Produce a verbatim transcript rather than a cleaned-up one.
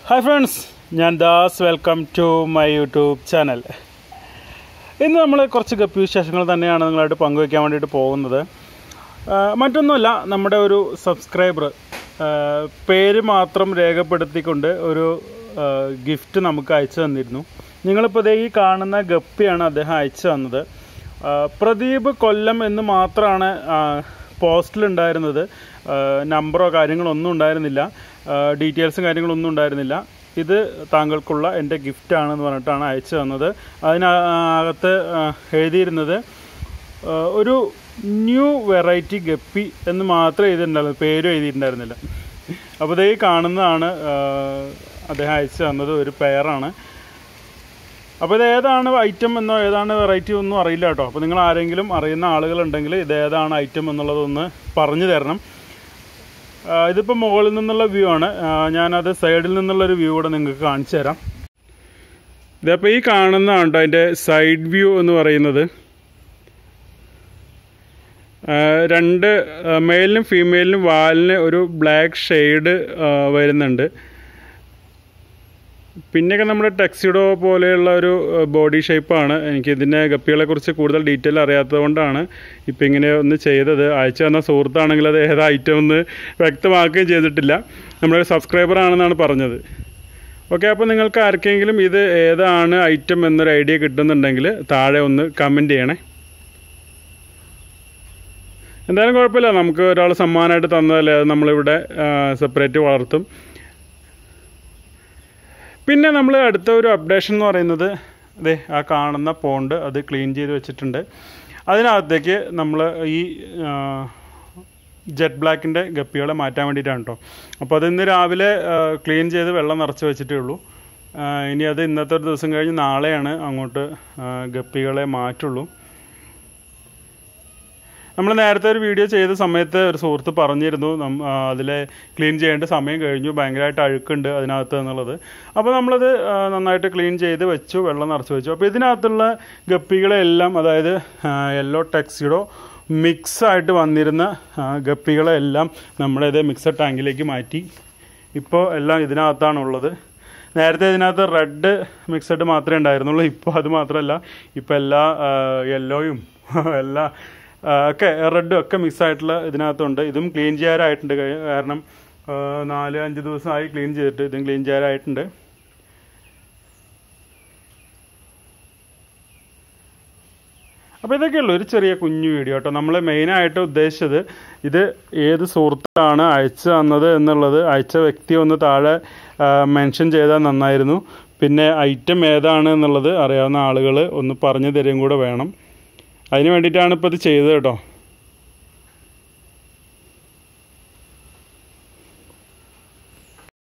Hi friends, ഞാൻ Das. Welcome to my YouTube channel. ഇന്ന് നമ്മൾ കുറച്ച് ഗപ്പി വിശേഷങ്ങൾ തന്നെയാണ് നിങ്ങളായിട്ട് പങ്കുവയ്ക്കാൻ വേണ്ടിയിട്ട് പോകുന്നത്. മറ്റൊന്നുമല്ല, നമ്മുടെ ഒരു സബ്സ്ക്രൈബർ പേര് മാത്രം രേഖപ്പെടുത്തിക്കൊണ്ട് ഒരു ഗിഫ്റ്റ് നമുക്ക് അയച്ചു തന്നിരുന്നു. നിങ്ങളിപ്പോൾ ഇതേ ഈ കാണുന്ന ഗപ്പിയാണ് അദ്ദേഹം അയച്ചു തന്നത്. പ്രദീപ് കൊല്ലം എന്ന് മാത്രമാണ് പോസ്റ്റിലുണ്ടായിരുന്നത്. നമ്പറോ കാര്യങ്ങളോ ഒന്നും ഉണ്ടായിരുന്നില്ല, ഡീറ്റെയിൽസും കാര്യങ്ങളൊന്നും ഉണ്ടായിരുന്നില്ല. ഇത് താങ്കൾക്കുള്ള എൻ്റെ ഗിഫ്റ്റാണെന്ന് പറഞ്ഞിട്ടാണ് അയച്ചു തന്നത്. അതിനകത്ത് എഴുതിയിരുന്നത് ഒരു ന്യൂ വെറൈറ്റി ഗപ്പി എന്ന് മാത്രമേ എഴുതിയിട്ടുണ്ടായിരുന്നു, പേരും എഴുതിയിട്ടുണ്ടായിരുന്നില്ല. അപ്പോൾ ഇത് ഈ കാണുന്നതാണ് അദ്ദേഹം അയച്ചു തന്നത്, ഒരു പെയറാണ്. അപ്പോൾ ഇത് ഏതാണ് ഐറ്റം എന്നോ ഏതാണ് വെറൈറ്റി ഒന്നും അറിയില്ല കേട്ടോ. അപ്പോൾ നിങ്ങൾ ആരെങ്കിലും അറിയുന്ന ആളുകളുണ്ടെങ്കിൽ ഇത് ഏതാണ് ഐറ്റം എന്നുള്ളതൊന്ന് പറഞ്ഞു തരണം. ഇതിപ്പോൾ മുകളിൽ നിന്നുള്ള വ്യൂ ആണ്, ഞാനത് സൈഡിൽ നിന്നുള്ളൊരു വ്യൂ കൂടെ നിങ്ങൾക്ക് കാണിച്ചു തരാം. ഇതപ്പോൾ ഈ കാണുന്നതാണ് കേട്ടോ അതിൻ്റെ സൈഡ് വ്യൂ എന്ന് പറയുന്നത്. രണ്ട് മെയിലിനും ഫീമെയിലിനും വാലിന് ഒരു ബ്ലാക്ക് ഷെയ്ഡ് വരുന്നുണ്ട്. പിന്നെയൊക്കെ നമ്മുടെ ടെക്സിഡോ പോലെയുള്ള ഒരു ബോഡി ഷേപ്പാണ്. എനിക്ക് ഇതിൻ്റെ ഗപ്പികളെക്കുറിച്ച് കൂടുതൽ ഡീറ്റെയിൽ അറിയാത്തത് കൊണ്ടാണ് ഇപ്പം ഇങ്ങനെ ഒന്ന് ചെയ്തത്. അയച്ചു തന്ന സുഹൃത്താണെങ്കിൽ അത് ഏത് ഐറ്റം ഒന്ന് വ്യക്തമാക്കുകയും ചെയ്തിട്ടില്ല. നമ്മുടെ സബ്സ്ക്രൈബർ ആണെന്നാണ് പറഞ്ഞത്. ഓക്കെ, അപ്പോൾ നിങ്ങൾക്ക് ആർക്കെങ്കിലും ഇത് ഏതാണ് ഐറ്റം എന്നൊരു ഐഡിയ കിട്ടുന്നുണ്ടെങ്കിൽ താഴെ ഒന്ന് കമൻറ്റ് ചെയ്യണേ. എന്തായാലും കുഴപ്പമില്ല, നമുക്ക് ഒരാൾ സമ്മാനമായിട്ട് തന്നതല്ലേ, അത് നമ്മളിവിടെ സെപ്പറേറ്റ് വളർത്തും. പിന്നെ നമ്മൾ അടുത്ത ഒരു അപ്ഡേഷൻ എന്ന് പറയുന്നത് അതെ ആ കാണുന്ന പോണ്ട് അത് ക്ലീൻ ചെയ്ത് വെച്ചിട്ടുണ്ട്. അതിനകത്തേക്ക് നമ്മൾ ഈ ജെറ്റ് ബ്ലാക്കിൻ്റെ ഗപ്പികളെ മാറ്റാൻ വേണ്ടിയിട്ടാണ് കേട്ടോ. അപ്പോൾ അത് ഇന്ന് രാവിലെ ക്ലീൻ ചെയ്ത് വെള്ളം നിറച്ച് വെച്ചിട്ടേ ഉള്ളൂ. ഇനി അത് ഇന്നത്തെ ഒരു ദിവസം കഴിഞ്ഞ് നാളെയാണ് അങ്ങോട്ട് ഗപ്പികളെ മാറ്റുള്ളൂ. നമ്മൾ നേരത്തെ ഒരു വീഡിയോ ചെയ്ത സമയത്ത് ഒരു സുഹൃത്ത് പറഞ്ഞിരുന്നു അതിലെ ക്ലീൻ ചെയ്യേണ്ട സമയം കഴിഞ്ഞു, ഭയങ്കരമായിട്ട് അഴുക്കുണ്ട് അതിനകത്ത് എന്നുള്ളത്. അപ്പോൾ നമ്മളത് നന്നായിട്ട് ക്ലീൻ ചെയ്ത് വെച്ചു, വെള്ളം നിറച്ച് വെച്ചു. അപ്പോൾ ഇതിനകത്തുള്ള ഗപ്പികളെല്ലാം, അതായത് യെല്ലോ ടെക്സിഡോ മിക്സായിട്ട് വന്നിരുന്ന ഗപ്പികളെല്ലാം നമ്മുടേത് മിക്സഡ് ടാങ്കിലേക്ക് മാറ്റി. ഇപ്പോൾ എല്ലാം ഇതിനകത്താണുള്ളത്. നേരത്തെ ഇതിനകത്ത് റെഡ് മിക്സഡ് മാത്രമേ ഉണ്ടായിരുന്നുള്ളൂ. ഇപ്പോൾ അത് മാത്രമല്ല, ഇപ്പോൾ എല്ലാ യെല്ലോയും എല്ലാ ഒക്കെ റെഡും ഒക്കെ മിക്സായിട്ടുള്ള ഇതിനകത്തുണ്ട്. ഇതും ക്ലീൻ ചെയ്യാനായിട്ടുണ്ട്, കാരണം നാല് അഞ്ച് ദിവസമായി ക്ലീൻ ചെയ്തിട്ട്. ഇതും ക്ലീൻ ചെയ്യാനായിട്ടുണ്ട്. അപ്പോൾ ഇതൊക്കെയുള്ളൂ ഒരു ചെറിയ കുഞ്ഞു വീഡിയോ കേട്ടോ. നമ്മൾ മെയിനായിട്ട് ഉദ്ദേശിച്ചത് ഇത് ഏത് സുഹൃത്താണ് അയച്ചു തന്നത് എന്നുള്ളത് അയച്ച വ്യക്തി ഒന്ന് താഴെ മെൻഷൻ ചെയ്താൽ നന്നായിരുന്നു. പിന്നെ ഐറ്റം ഏതാണ് എന്നുള്ളത് അറിയാവുന്ന ആളുകൾ ഒന്ന് പറഞ്ഞു തരുകയും കൂടെ വേണം. അതിന് വേണ്ടിയിട്ടാണ് ഇപ്പോൾ ഇത് ചെയ്തത് കേട്ടോ.